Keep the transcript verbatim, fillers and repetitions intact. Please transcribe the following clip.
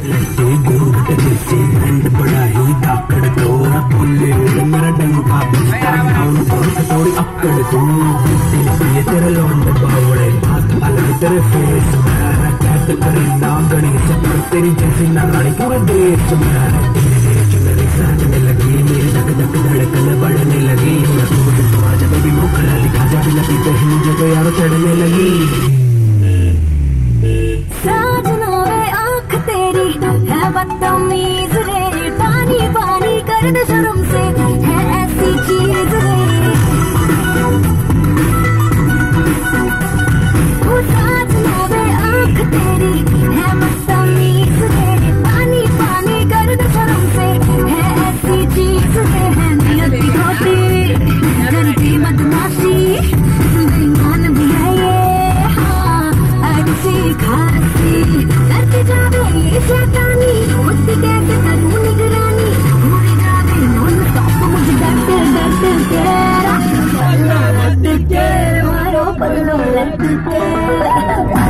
लड़के घूंघट जैसे बैंड बड़ा ही धाकड़ दौड़ा बोले उड़ मेरा डंका बजता डाउन बहुत थोड़ी अक्कड़ तू ये तेरे लौंड बावड़े हाथ अलग तेरे फेस मेरा कैट करे ना गणेश पर तेरी जैसी नारायणी पूरे देश में तेरे देश मेरी साजने लगी मेरी धक धक धड़कन बढ़ने लगी जब भी मुखड़ा लिखा जब लगी कहीं जगह यार चढ़ने लगी साजना वे आँख तेरी है बदतमीज रे पानी पानी कर दे शर्म से है ऐसी चीज रे वो साजना वे आँख तेरी है बदतमीज रे पानी पानी कर दे शर्म से है ऐसी चीज रे है नियत खोटी करती बदमाशी बेईमान भी है ये हाँ अच्छी खासी करके जावे ये शैतानी मुझसे कैसे करूँ निगरानी घूरे जावे नॉन स्टॉप मुझे डरते डरते तेरा पल्लो लटके मारो पल्लो लटके